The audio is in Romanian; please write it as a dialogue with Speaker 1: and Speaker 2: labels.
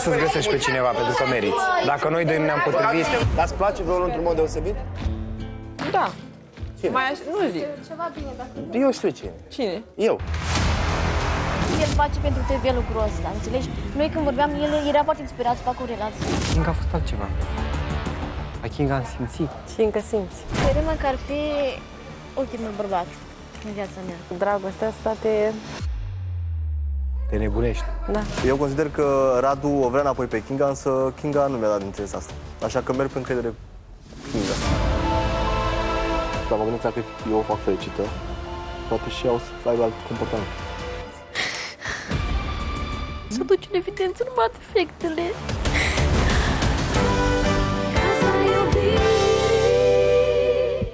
Speaker 1: să-ți găsești pe cineva, pentru că meriți. Dacă noi doi nu ne-am potrivit...
Speaker 2: Dar îți place vreunul într-un mod deosebit?
Speaker 3: Da. Mai nu zic.
Speaker 4: Ceva bine dacă...
Speaker 2: Eu știu cine.
Speaker 3: Cine?
Speaker 2: Eu.
Speaker 4: El face pentru TV lucrul ăsta, înțelegi? Noi când vorbeam, el era foarte inspirat să facă o relație.
Speaker 1: Kinga a fost altceva. La Kinga am simțit.
Speaker 3: Și încă simți.
Speaker 4: Credem că ar fi ultimul bărbat în viața mea.
Speaker 3: Dragostea asta
Speaker 1: Te nebunești.
Speaker 3: Da.
Speaker 2: Eu consider că Radu o vrea înapoi pe Kinga, însă Kinga nu mi-a dat înțeles asta. Așa că merg pe încredere cu Kinga. Dar mă gândesc dacă eu o fac fericită, poate și ea o să aibă alt comportament.
Speaker 4: Să duci în evidență numai defectele.